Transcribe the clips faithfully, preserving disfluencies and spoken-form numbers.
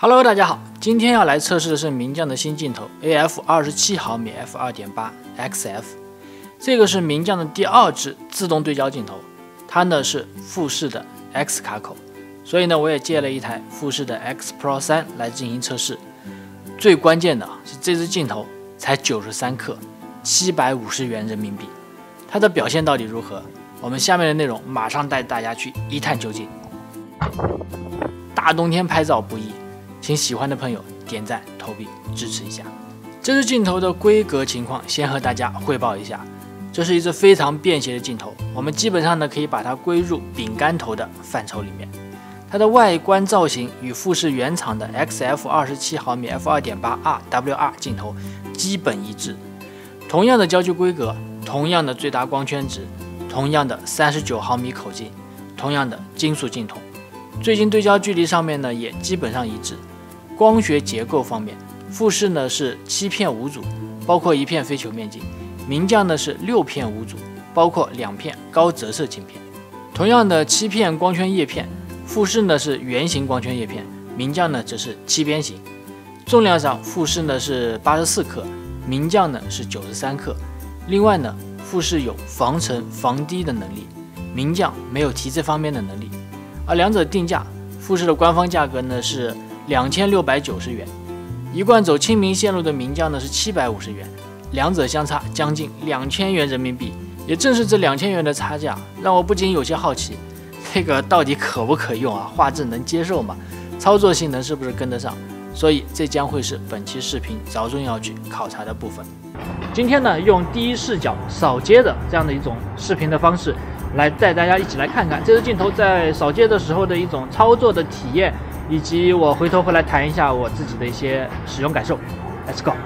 Hello， 大家好，今天要来测试的是名将的新镜头 A F 二十七毫米 f 二点八 X F， 这个是名将的第二支自动对焦镜头，它呢是富士的 X 卡口，所以呢我也借了一台富士的 X Pro 三来进行测试。最关键的是这支镜头才九十三克，七百五十元人民币，它的表现到底如何？我们下面的内容马上带大家去一探究竟。大冬天拍照不易，请喜欢的朋友点赞投币支持一下。这支镜头的规格情况先和大家汇报一下，这是一支非常便携的镜头，我们基本上呢可以把它归入饼干头的范畴里面。它的外观造型与富士原厂的 X F 二十七毫米 f 二点八 R W R 镜头基本一致，同样的焦距规格，同样的最大光圈值，同样的三十九毫米口径，同样的金属镜筒，最近对焦距离上面呢也基本上一致。光学结构方面，富士呢是七片五组，包括一片非球面镜；名将呢是六片五组，包括两片高折射镜片。同样的七片光圈叶片，富士呢是圆形光圈叶片，名将呢则是七边形。重量上，富士呢是八十四克，名将呢是九十三克。另外呢，富士有防尘防滴的能力，名将没有提这方面的能力。而两者定价，富士的官方价格呢是两千六百九十元，一贯走亲民线路的名将呢是七百五十元，两者相差将近两千元人民币。也正是这两千元的差价，让我不禁有些好奇，这个到底可不可用啊？画质能接受吗？操作性能是不是跟得上？所以这将会是本期视频着重要去考察的部分。今天呢，用第一视角扫街的这样的一种视频的方式，来带大家一起来看看这支镜头在扫街的时候的一种操作的体验，以及我回头会来谈一下我自己的一些使用感受。Let's go。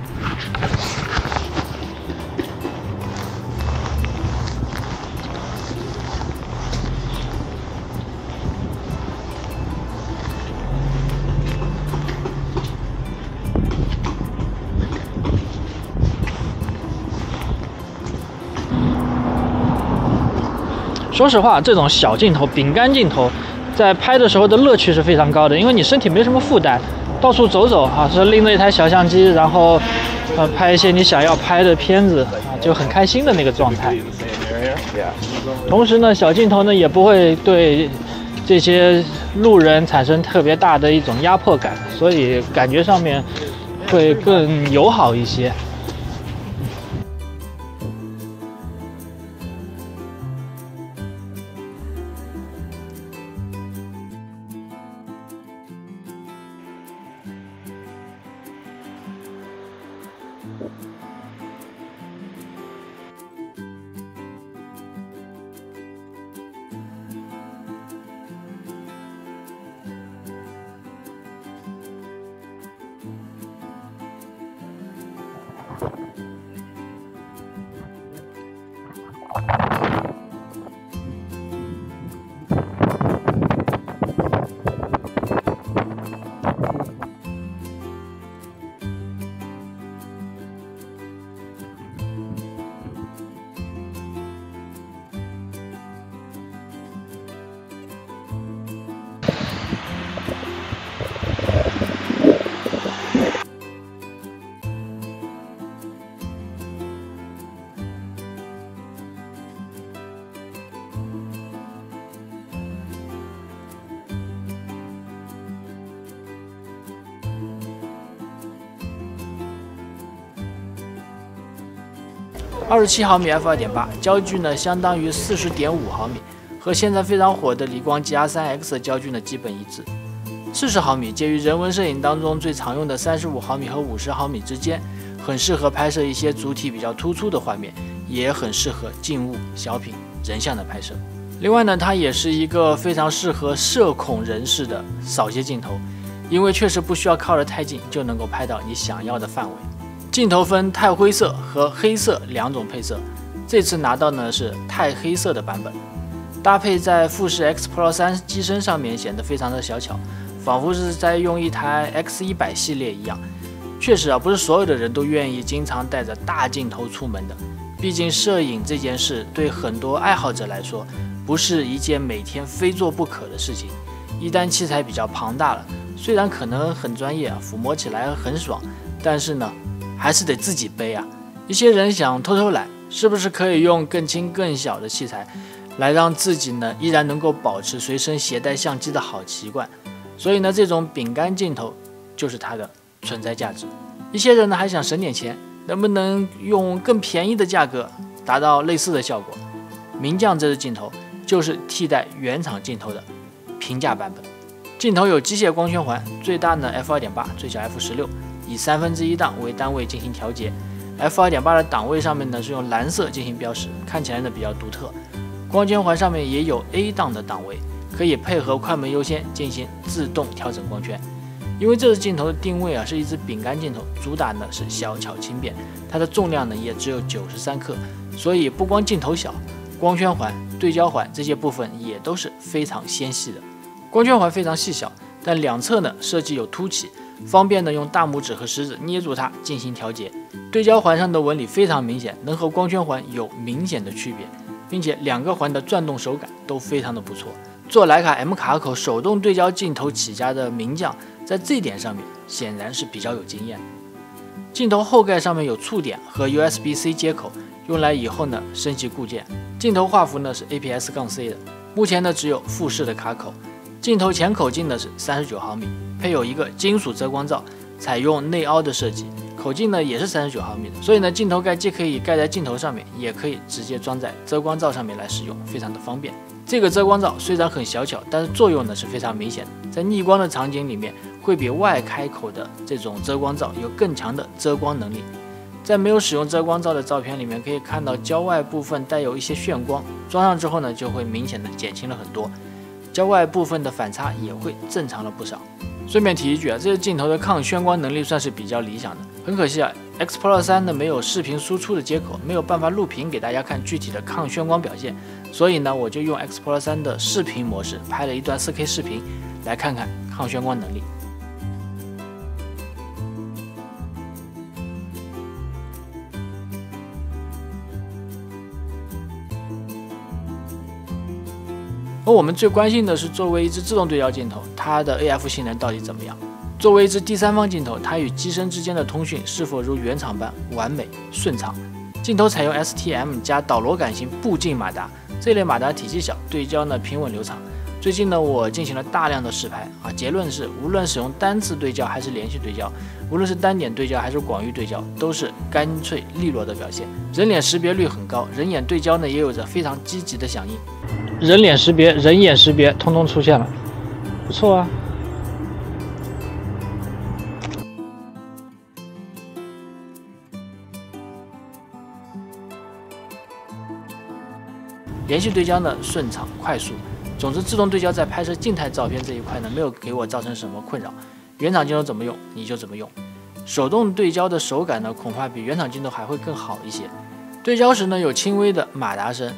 说实话，这种小镜头、饼干镜头，在拍的时候的乐趣是非常高的，因为你身体没什么负担，到处走走啊，是拎着一台小相机，然后呃拍一些你想要拍的片子啊，就很开心的那个状态。同时呢，小镜头呢也不会对这些路人产生特别大的一种压迫感，所以感觉上面会更友好一些。二十七毫米 f 二点八 焦距呢相当于 四十点五毫米，和现在非常火的理光 G R 三 X 的焦距呢基本一致。四十毫米介于人文摄影当中最常用的三十五毫米和五十毫米之间，很适合拍摄一些主体比较突出的画面，也很适合静物、小品、人像的拍摄。另外呢，它也是一个非常适合摄恐人士的扫街镜头，因为确实不需要靠得太近就能够拍到你想要的范围。镜头分钛灰色和黑色两种配色，这次拿到呢是钛黑色的版本，搭配在富士 X Pro 三机身上面显得非常的小巧，仿佛是在用一台 X 一百 系列一样。确实啊，不是所有的人都愿意经常带着大镜头出门的，毕竟摄影这件事对很多爱好者来说，不是一件每天非做不可的事情。一旦器材比较庞大了， 虽然可能很专业啊，抚摸起来很爽，但是呢，还是得自己背啊。一些人想偷偷懒，是不是可以用更轻更小的器材，来让自己呢依然能够保持随身携带相机的好习惯？所以呢，这种饼干镜头就是它的存在价值。一些人呢还想省点钱，能不能用更便宜的价格达到类似的效果？名将这支镜头就是替代原厂镜头的平价版本。镜头有机械光圈环，最大呢 F 二点八， 最小 F 十六， 以三分之一档为单位进行调节。F 二点八 的档位上面呢是用蓝色进行标识，看起来呢比较独特。光圈环上面也有 A 档的档位，可以配合快门优先进行自动调整光圈。因为这支镜头的定位啊是一支饼干镜头，主打呢是小巧轻便，它的重量呢也只有九十三克，所以不光镜头小，光圈环、对焦环这些部分也都是非常纤细的。光圈环非常细小，但两侧呢设计有凸起，方便呢用大拇指和食指捏住它进行调节。对焦环上的纹理非常明显，能和光圈环有明显的区别，并且两个环的转动手感都非常的不错。做徕卡 M 卡口手动对焦镜头起家的名将，在这一点上面显然是比较有经验的。镜头后盖上面有触点和 U S B C 接口，用来以后呢升级固件。镜头画幅呢是 A P S C 的，目前呢只有富士的卡口。镜头前口径呢是三十九毫米，配有一个金属遮光罩，采用内凹的设计，口径呢也是三十九毫米的，所以呢镜头盖既可以盖在镜头上面，也可以直接装在遮光罩上面来使用，非常的方便。这个遮光罩虽然很小巧，但是作用呢是非常明显的，在逆光的场景里面，会比外开口的这种遮光罩有更强的遮光能力。在没有使用遮光罩的照片里面，可以看到焦外部分带有一些眩光，装上之后呢，就会明显的减轻了很多，焦外部分的反差也会正常了不少。顺便提一句啊，这个镜头的抗眩光能力算是比较理想的。很可惜啊 ，Explorer 三呢没有视频输出的接口，没有办法录屏给大家看具体的抗眩光表现，所以呢，我就用 Explorer 三的视频模式拍了一段 四K 视频，来看看抗眩光能力。而我们最关心的是，作为一支自动对焦镜头，它的 A F 性能到底怎么样？作为一支第三方镜头，它与机身之间的通讯是否如原厂般完美顺畅？镜头采用 S T M 加导螺杆型步进马达，这类马达体积小，对焦呢平稳流畅。最近呢，我进行了大量的试拍啊，结论是，无论使用单次对焦还是连续对焦，无论是单点对焦还是广域对焦，都是干脆利落的表现。人脸识别率很高，人眼对焦呢也有着非常积极的响应。人脸识别、人眼识别通通出现了，不错啊。连续对焦呢顺畅快速，总之自动对焦在拍摄静态照片这一块呢没有给我造成什么困扰。原厂镜头怎么用你就怎么用，手动对焦的手感呢恐怕比原厂镜头还会更好一些。对焦时呢有轻微的马达声。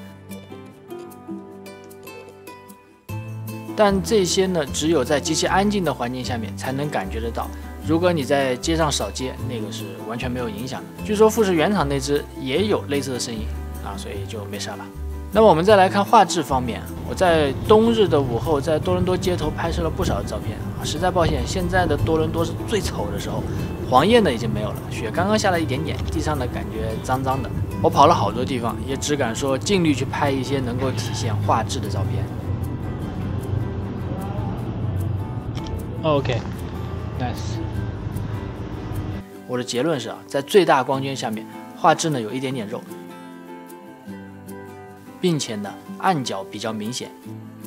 但这些呢，只有在极其安静的环境下面才能感觉得到。如果你在街上扫街，那个是完全没有影响的。据说富士原厂那只也有类似的声音啊，所以就没事了。那么我们再来看画质方面，我在冬日的午后在多伦多街头拍摄了不少的照片啊，实在抱歉，现在的多伦多是最丑的时候，黄叶呢已经没有了，雪刚刚下了一点点，地上的感觉脏脏的。我跑了好多地方，也只敢说尽力去拍一些能够体现画质的照片。OK，nice。我的结论是啊，在最大光圈下面，画质呢有一点点肉，并且呢暗角比较明显。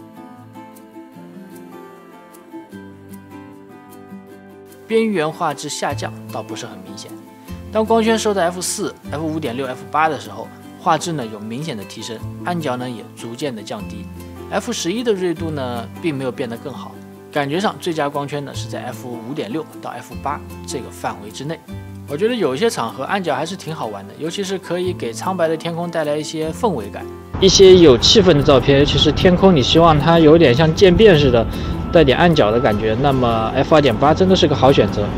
边缘画质下降倒不是很明显。当光圈收到 F 四、F 五点六、F 八 的时候，画质呢有明显的提升，暗角呢也逐渐的降低。F 十一 的锐度呢并没有变得更好。感觉上最佳光圈呢是在 F 五点六 到 F 八 这个范围之内。我觉得有一些场合暗角还是挺好玩的，尤其是可以给苍白的天空带来一些氛围感。一些有气氛的照片，尤其是天空，你希望它有点像渐变似的，带点暗角的感觉，那么 F 二点八 真的是个好选择。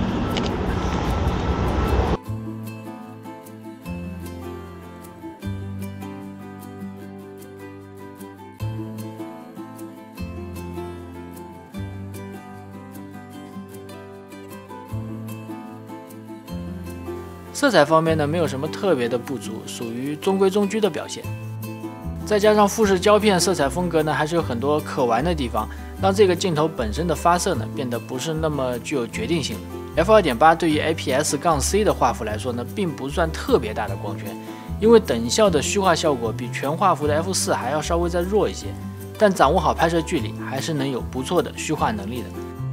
色彩方面呢，没有什么特别的不足，属于中规中矩的表现。再加上富士胶片色彩风格呢，还是有很多可玩的地方，让这个镜头本身的发色呢变得不是那么具有决定性。F 二点八 对于 A P S C 的画幅来说呢，并不算特别大的光圈，因为等效的虚化效果比全画幅的 F 四 还要稍微再弱一些，但掌握好拍摄距离，还是能有不错的虚化能力的。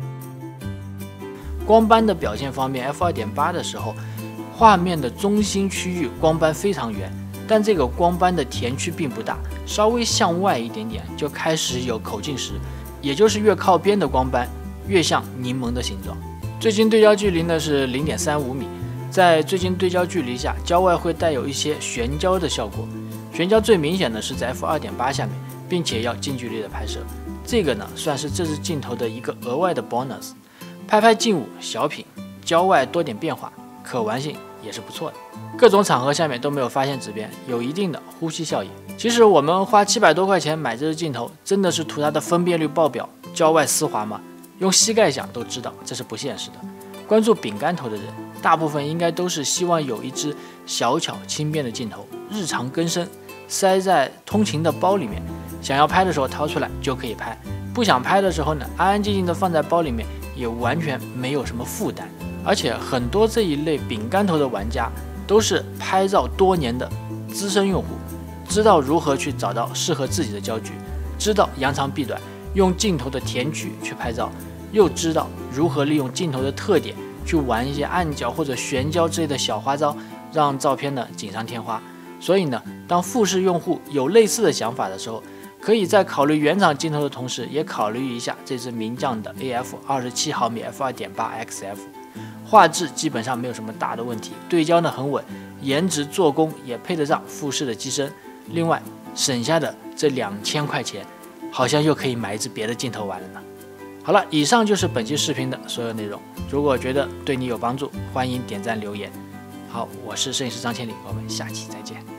光斑的表现方面 ，F 二点八 的时候，画面的中心区域光斑非常圆，但这个光斑的填区并不大，稍微向外一点点就开始有口径石，也就是越靠边的光斑越像柠檬的形状。最近对焦距离呢是 零点三五米，在最近对焦距离下，焦外会带有一些悬焦的效果。悬焦最明显的是在 F 二点八 下面，并且要近距离的拍摄，这个呢算是这支镜头的一个额外的 bonus。拍拍静物、小品、焦外多点变化，可玩性也是不错的。各种场合下面都没有发现质变，有一定的呼吸效应。其实我们花七百多块钱买这支镜头，真的是图它的分辨率爆表、焦外丝滑吗？用膝盖想都知道这是不现实的。关注饼干头的人，大部分应该都是希望有一支小巧轻便的镜头，日常更生，塞在通勤的包里面，想要拍的时候掏出来就可以拍，不想拍的时候呢，安安静静的放在包里面，也完全没有什么负担。而且很多这一类饼干头的玩家都是拍照多年的资深用户，知道如何去找到适合自己的焦距，知道扬长避短，用镜头的填区去拍照，又知道如何利用镜头的特点去玩一些暗角或者悬焦之类的小花招，让照片呢锦上添花。所以呢，当富士用户有类似的想法的时候，可以在考虑原厂镜头的同时，也考虑一下这支名将的 A F 二十七毫米 F 二点八 X F， 画质基本上没有什么大的问题，对焦呢很稳，颜值做工也配得上富士的机身。另外省下的这两千块钱，好像又可以买一支别的镜头玩了呢。好了，以上就是本期视频的所有内容。如果觉得对你有帮助，欢迎点赞留言。好，我是摄影师张千里，我们下期再见。